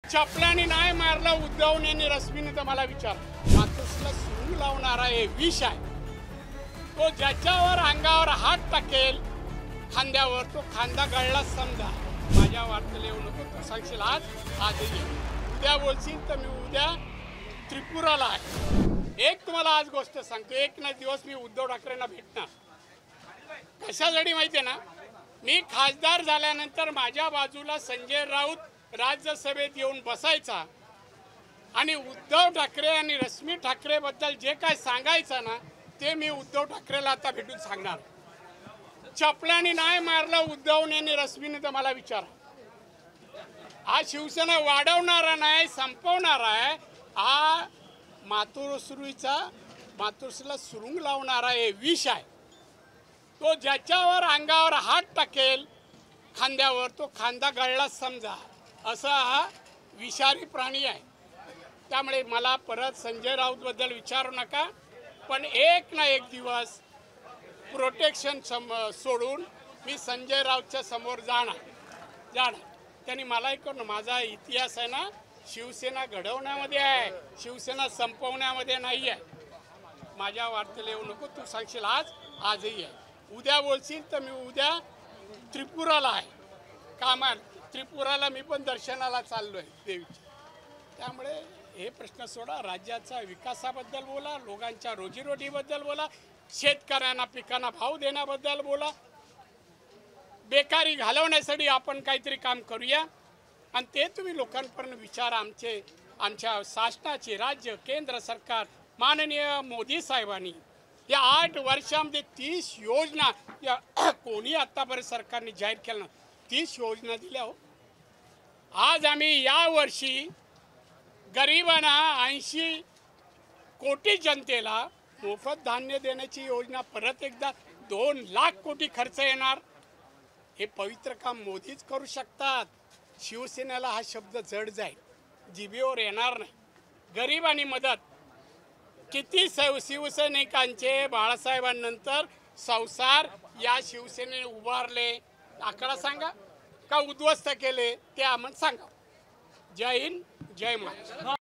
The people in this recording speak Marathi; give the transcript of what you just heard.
चपलाने नाही मारलं उद्धवने रश्मीने तर मला विचार मातोश्रीला सुरू लावणारा हे विष आहे तो ज्याच्यावर अंगावर हात टाकेल खांद्यावर तो खांदा गळला समजा माझ्या वार्तेला येऊ नको तू सांगशील आजही उद्या बोलशील तर मी उद्या त्रिपुराला आहे। एक तुम्हाला आज गोष्ट सांगतो एक ना दिवस मी उद्धव ठाकरेंना भेटणार कशासाठी माहिती आहे ना मी खासदार झाल्यानंतर माझ्या बाजूला संजय राऊत राज्यसभेत येऊन बसायचा आणि उद्धव ठाकरे आणि रश्मी ठाकरे बद्दल जे काय सांगायचं ना ते मी उद्धव ठाकरेला आता भेटून सांगणार। चपलाने नाही मारलं उद्धवने आणि रश्मीने तर मला विचारा हा शिवसेना वाढवणारा नाही संपवणारा आहे हा मातोश्रीला सुरुंग लावणारा हे विष आहे तो ज्याच्यावर अंगावर हात टाकेल खांद्यावर तो खांदा गळला समजा असा हा विषारी प्राणी आहे। त्यामुळे मला परत संजय राऊतबद्दल विचारू नका पण एक ना एक दिवस प्रोटेक्शन सोडून मी संजय राऊतच्या समोर जाणार त्यांनी मलाही करून माझा इतिहास आहे ना शिवसेना घडवण्यामध्ये आहे शिवसेना संपवण्यामध्ये नाही आहे। माझ्या वार्तेला येऊ नको तू सांगशील आजही आहे उद्या बोलशील तर मी उद्या त्रिपुराला आहे कामाला त्रिपुराला मी पण दर्शनाला चाललोय देवीच्या। त्यामुळे हे प्रश्न सोडा राज्याच्या विकासाबद्दल बोला लोकांच्या रोजीरोटीबद्दल बोला शेतकऱ्यांना पिकांना भाव देण्याबद्दल बोला बेकारी घालवण्यासाठी आपण काहीतरी काम करूया आणि ते तुम्ही लोकांपर्यंत विचार आमच्या शासनाचे राज्य केंद्र सरकार माननीय मोदी साहेबांनी या 8 वर्षामध्ये 30 योजना या कोणी आतापर्यंत सरकारने जाहीर केलं 30 योजना दिल्या हो। आज आम्ही या वर्षी गरिबांना 80 कोटी जनतेला मोफत धान्य देण्याची योजना परत एकदा 2 लाख कोटी खर्च येणार हे पवित्र काम मोदीच करू शकतात। शिवसेनेला हा शब्द जड जाईल जिभेवर येणार नाही। गरिबांनी मदत किती शिवसैनिकांचे बाळासाहेबांनंतर संसार या शिवसेनेने उभारले आकडा सांगा का उद्ध्वस्त केले ते आम्हाला सांगा। जय हिंद जय महाराष्ट्र।